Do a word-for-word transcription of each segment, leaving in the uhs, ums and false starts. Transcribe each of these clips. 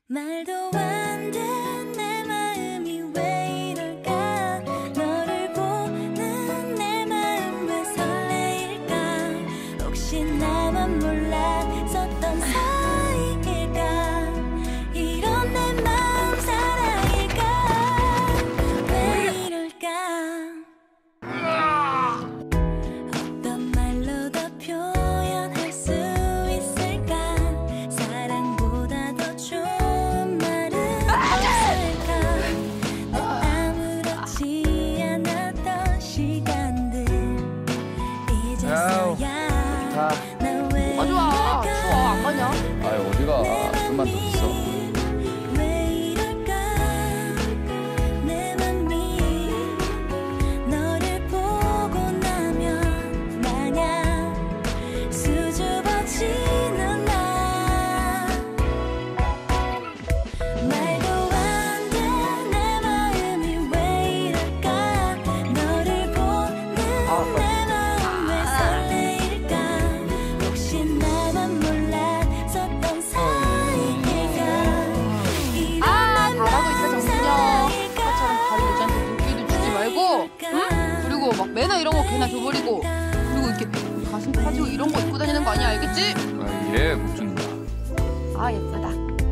말도 안 돼 내 마음이 왜 이럴까 너를 보는 내 마음 왜 설레일까 혹시 나만 몰랐었던 사이일까 이런 내 마음 사랑일까 왜 이럴까 어떤 말로 더 표현할 수 있을까 사랑보다 더 좋은 말은 없을까 내 아무렇지 않았던 시간들 이제서야 나 왜 아 좋아 좋아 안 가냐? 아 어디가 좀만 더 있어. 왜 이럴까 내 맘이 너를 보고 나면 마냥 수줍어지는 나 말도 안 돼 내 마음이 왜 이럴까 너를 보는 내 마음 왜 설레일까 혹시 나만 몰랐었던 사이일까 아 잘하고 있어 정준영. 아까처럼 다른 여자한테 눈길도 주지 말고 응? 그리고 막 매너 이런 거 걔나 줘버리고 그리고 이렇게 가슴 파지고 이런 거 입고 다니는 거 아니야 알겠지? 아예 국준다. 아 예쁘다.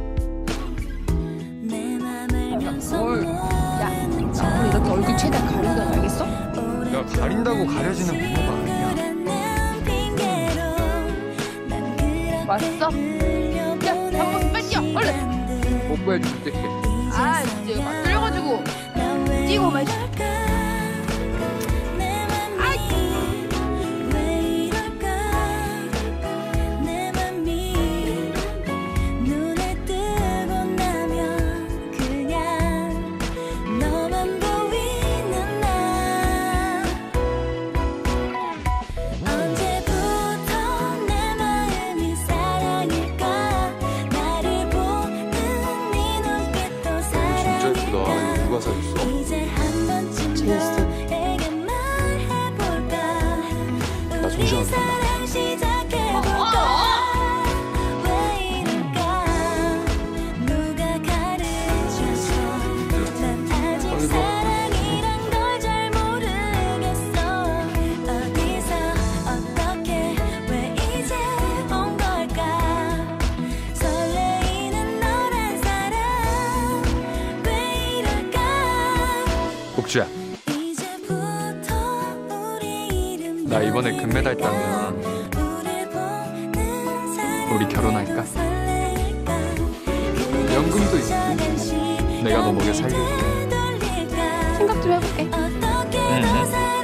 내 맘을 면서 뭘? 야 앞으로 이렇게 얼굴 최대한 가리고 다녀 알겠어? 야 가린다고 가려지는 부모가 아니야. 맛있어? 야 밥 먹고 빨리 뛰어 얼른. 뽀뽀해줄게. 아 이제 막 끌려가지고 뛰고 마시. 누가 사줬어? 이제 한 번쯤 너에게 말해볼까 나 우리 정신 안 사랑 시작해볼까 왜 이럴까 누가 가르쳐줘 난 아직 사랑이란 걸 잘 모르겠어 어디서 어떻게 왜 이제 온 걸까 설레이는 너란 사람 왜 이럴까 복주야, 나 이번에 금메달 따면 우리 결혼할까? 연금도 있고 내가 너 먹여 살릴게. 생각 좀 해볼게. 응.